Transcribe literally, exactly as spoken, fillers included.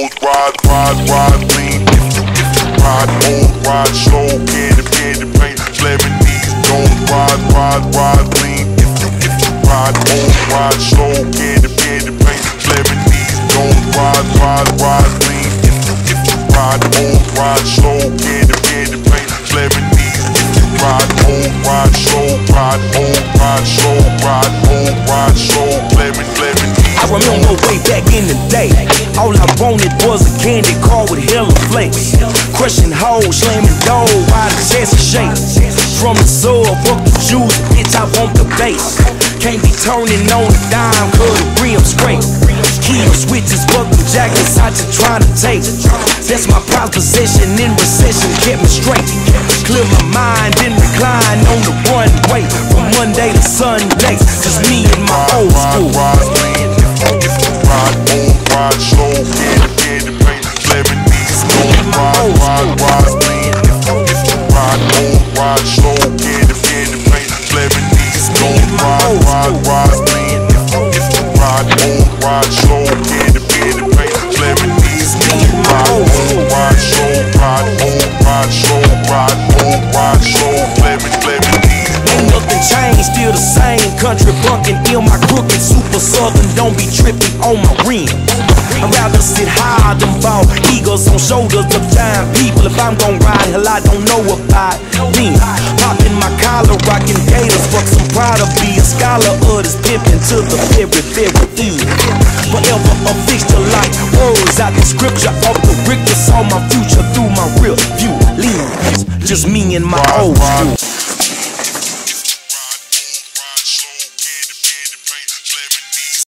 old, ride, ride, ride, lean. If you, if you ride old, ride slow, candy, candy paint, Lebanese. Don't ride, ride, ride, lean. If you, if you ride old, ride slow, candy, candy paint, Lebanese. Don't ride, ride, ride, lean. If you, if you ride old, ride slow, candy, candy paint, Lebanese. If you ride old, ride slow, ride old, ride slow, ride old, ride slow, Leban, Lebanese. I remember way back in the day, all I wanted was a candy car with hella flakes. Crushing hoes, slamming dough, while the chest is shake. From the sub, fuck the juice, bitch, I want the bass. Can't be turning on the dime, cause the rim's straight. Key switches, fucking jackets, I just tryna take. That's my prized possession in recession, kept me straight. Clear my mind, then recline on the one way. From Monday to Sunday, just me and my old school. If you ride old, ride slow, candy, candy paint, Lebanese. Don't ride, ride, ride, lean. If you, if you ride old, ride slow, candy, candy paint, Lebanese. Don't ride, ride, ride, lean. If you, if you ride old, ride slow, candy, candy paint, Lebanese. Don't ride old, ride slow, ride old, ride slow, ride old, ride slow, Leban, Lebanese. Ain't nothing changed, still the same. Country bunkin', ill my crooked, super southern. Don't be tripping on my rim. I'd rather sit high than fall. Eagles on shoulders of giant people. If I'm gon' ride, hell, I don't know about them. Popping my collar, rocking gators. Fuck some pride of be a scholar of this pimpin' to the very, very end. Forever a fixture like words out the scripture. Off the Richter, saw my future through my real view lens. Just me and my old school.